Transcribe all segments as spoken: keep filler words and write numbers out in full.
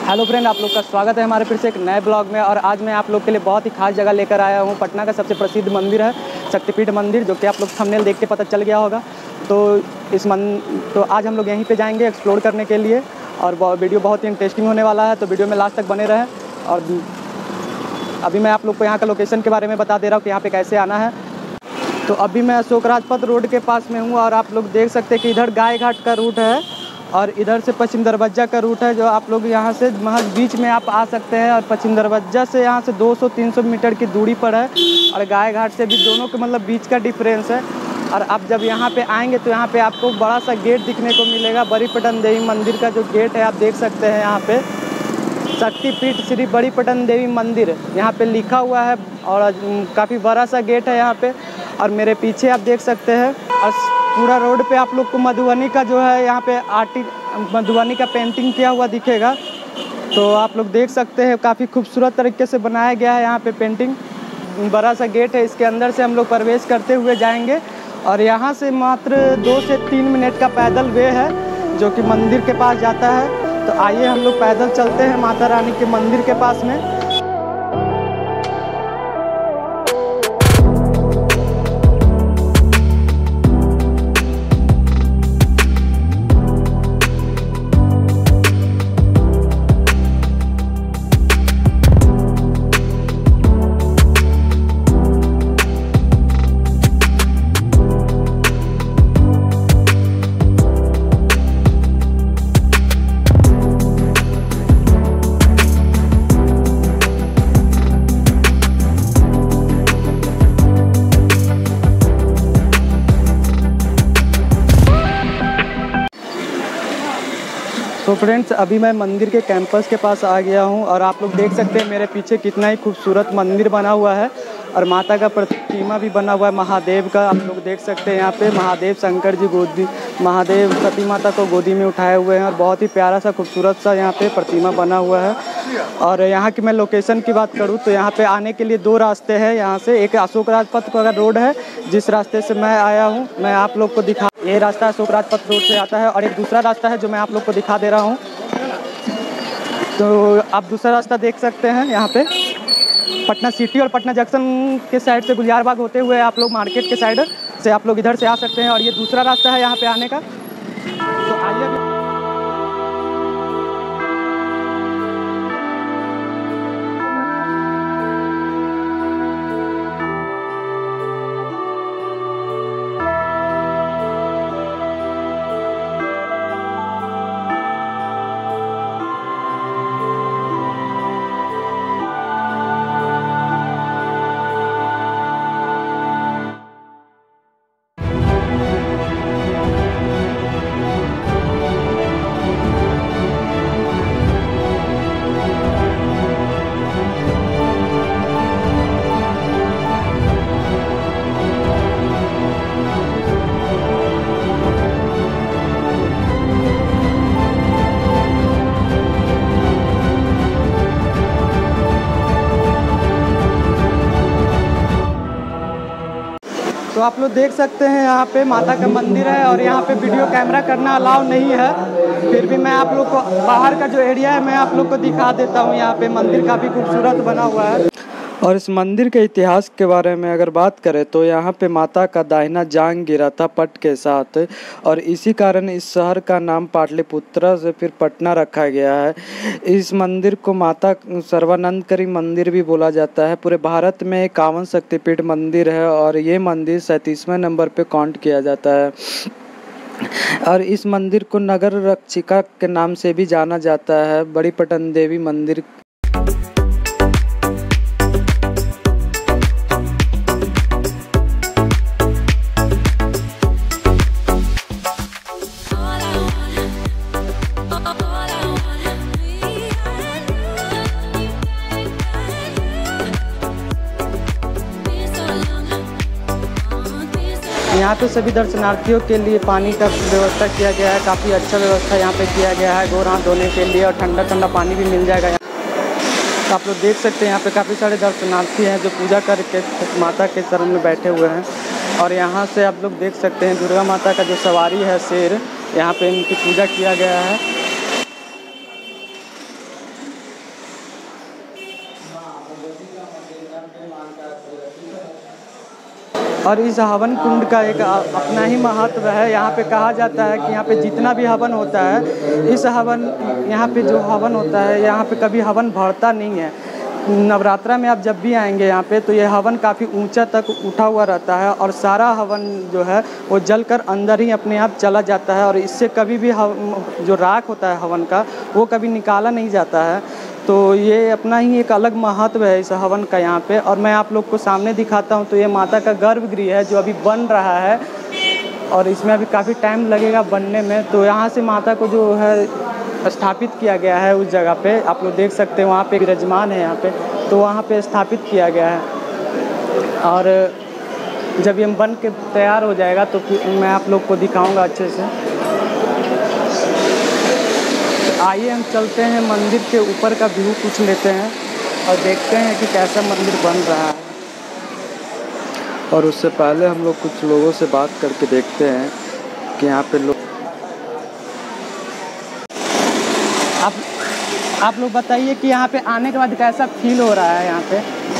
Hello friend, आप लोग का स्वागत है हमारे फिर से एक नए ब्लॉग में। और आज मैं आप लोग के लिए बहुत ही खास जगह लेकर आया हूँ। पटना का सबसे प्रसिद्ध मंदिर है शक्तिपीठ मंदिर, जो कि आप लोग थंबनेल देख के पता चल गया होगा। तो इस मन तो आज हम लोग यहीं पे जाएंगे एक्सप्लोर करने के लिए, और वीडियो बहुत ही इंटरेस्टिंग होने वाला है, तो वीडियो में लास्ट तक बने रहें। और अभी मैं आप लोग को यहाँ का लोकेशन के बारे में बता दे रहा हूँ कि यहाँ पर कैसे आना है। तो अभी मैं अशोक राजपथ रोड के पास में हूँ, और आप लोग देख सकते हैं कि इधर गाय घाट का रूट है और इधर से पश्चिम दरवाजा का रूट है, जो आप लोग यहाँ से महज बीच में आप आ सकते हैं। और पश्चिम दरवाजा से यहाँ से दो सौ तीन सौ मीटर की दूरी पर है, और गाय घाट से भी दोनों के मतलब बीच का डिफरेंस है। और आप जब यहाँ पे आएंगे तो यहाँ पे आपको बड़ा सा गेट दिखने को मिलेगा, बड़ी पटन देवी मंदिर का जो गेट है आप देख सकते हैं। यहाँ पे शक्तिपीठ श्री बड़ी पटन देवी मंदिर यहाँ पे लिखा हुआ है, और काफ़ी बड़ा सा गेट है यहाँ पे। और मेरे पीछे आप देख सकते हैं, और पूरा रोड पे आप लोग को मधुबनी का जो है यहाँ पे आर्टि मधुबनी का पेंटिंग किया हुआ दिखेगा। तो आप लोग देख सकते हैं काफ़ी खूबसूरत तरीके से बनाया गया है यहाँ पे पेंटिंग। बड़ा सा गेट है, इसके अंदर से हम लोग प्रवेश करते हुए जाएंगे। और यहाँ से मात्र दो से तीन मिनट का पैदल वे है जो कि मंदिर के पास जाता है। तो आइए हम लोग पैदल चलते हैं माता रानी के मंदिर के पास में। तो फ्रेंड्स, अभी मैं मंदिर के कैंपस के पास आ गया हूं, और आप लोग देख सकते हैं मेरे पीछे कितना ही खूबसूरत मंदिर बना हुआ है। और माता का प्रतिमा भी बना हुआ है महादेव का, आप लोग देख सकते हैं। यहाँ पे महादेव शंकर जी गोदी महादेव सती माता को गोदी में उठाए हुए हैं, और बहुत ही प्यारा सा खूबसूरत सा यहाँ पे प्रतिमा बना हुआ है। और यहाँ की मैं लोकेशन की बात करूँ तो यहाँ पे आने के लिए दो रास्ते हैं। यहाँ से एक अशोक राजपथ का रोड है, जिस रास्ते से मैं आया हूँ, मैं आप लोग को दिखा ये रास्ता अशोक राजपथ रोड से आता है। और एक दूसरा रास्ता है जो मैं आप लोग को दिखा दे रहा हूँ। तो आप दूसरा रास्ता देख सकते हैं, यहाँ पे पटना सिटी और पटना जंक्शन के साइड से गुलियार बाग होते हुए आप लोग मार्केट के साइड से आप लोग इधर से आ सकते हैं। और ये दूसरा रास्ता है यहाँ पे आने का। तो आइए तो आप लोग देख सकते हैं यहाँ पे माता का मंदिर है, और यहाँ पे वीडियो कैमरा करना अलाउ नहीं है। फिर भी मैं आप लोग को बाहर का जो एरिया है मैं आप लोग को दिखा देता हूँ। यहाँ पे मंदिर काफ़ी खूबसूरत बना हुआ है। और इस मंदिर के इतिहास के बारे में अगर बात करें तो यहाँ पे माता का दाहिना जांघ गिरा था पट के साथ, और इसी कारण इस शहर का नाम पाटलिपुत्र से फिर पटना रखा गया है। इस मंदिर को माता सर्वानंदकरी मंदिर भी बोला जाता है। पूरे भारत में इक्यावन शक्तिपीठ मंदिर है, और ये मंदिर सैंतीसवें नंबर पे काउंट किया जाता है। और इस मंदिर को नगर रक्षिका के नाम से भी जाना जाता है, बड़ी पटन देवी मंदिर। यहाँ पे सभी दर्शनार्थियों के लिए पानी का व्यवस्था किया गया है। काफ़ी अच्छा व्यवस्था यहाँ पे किया गया है गोर हाथ धोने के लिए, और ठंडा ठंडा पानी भी मिल जाएगा यहाँ। तो आप लोग देख सकते हैं यहाँ पे काफ़ी सारे दर्शनार्थी हैं जो पूजा करके माता के शरण में बैठे हुए हैं। और यहाँ से आप लोग देख सकते हैं दुर्गा माता का जो सवारी है शेर, यहाँ पे इनकी पूजा किया गया है। और इस हवन कुंड का एक अपना ही महत्व है। यहाँ पे कहा जाता है कि यहाँ पे जितना भी हवन होता है, इस हवन यहाँ पे जो हवन होता है, यहाँ पे कभी हवन भरता नहीं है। नवरात्रा में आप जब भी आएंगे यहाँ पे, तो ये हवन काफ़ी ऊंचा तक उठा हुआ रहता है और सारा हवन जो है वो जलकर अंदर ही अपने आप चला जाता है और इससे कभी भी जो राख होता है हवन का, वो कभी निकाला नहीं जाता है। तो ये अपना ही एक अलग महत्व है इस हवन का यहाँ पे। और मैं आप लोग को सामने दिखाता हूँ, तो ये माता का गर्भगृह है जो अभी बन रहा है और इसमें अभी काफ़ी टाइम लगेगा बनने में। तो यहाँ से माता को जो है स्थापित किया गया है उस जगह पे, आप लोग देख सकते हैं वहाँ पे विराजमान है यहाँ पे, तो वहाँ पे स्थापित किया गया है। और जब ये बन के तैयार हो जाएगा तो मैं आप लोग को दिखाऊंगा अच्छे से। आइए हम चलते हैं मंदिर के ऊपर का व्यू कुछ लेते हैं और देखते हैं कि कैसा मंदिर बन रहा है। और उससे पहले हम लोग कुछ लोगों से बात करके देखते हैं कि यहाँ पे लोग आप आप लोग बताइए कि यहाँ पे आने के बाद कैसा फील हो रहा है। यहाँ पे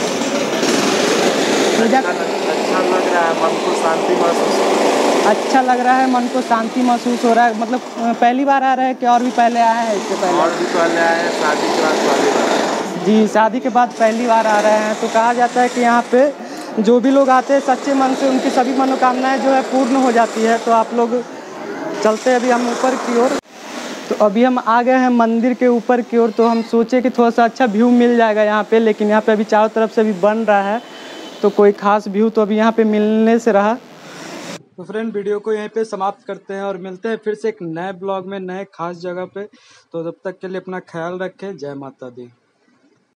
पूजा अच्छा लग रहा है, मन को शांति महसूस हो रहा है। अच्छा लग रहा है, मन को शांति महसूस हो रहा है। मतलब पहली बार आ रहे हैं कि और भी पहले आए हैं इससे पहले? और भी पहले आए हैं, शादी के बाद पहली बार। जी, शादी के बाद पहली बार आ रहे हैं। तो कहा जाता है कि यहाँ पे जो भी लोग आते हैं सच्चे मन से, उनकी सभी मनोकामनाएं जो है पूर्ण हो जाती है। तो आप लोग चलते हैं अभी हम ऊपर की ओर। तो अभी हम आ गए हैं मंदिर के ऊपर की ओर। तो हम सोचे कि थोड़ा सा अच्छा व्यू मिल जाएगा यहाँ पे, लेकिन यहाँ पे अभी चारों तरफ से अभी बन रहा है, तो कोई खास व्यू तो अभी यहाँ पे मिलने से रहा। तो फ्रेंड, वीडियो को यहीं पे समाप्त करते हैं और मिलते हैं फिर से एक नए ब्लॉग में, नए खास जगह पे। तो तब तक के लिए अपना ख्याल रखें। जय माता दी।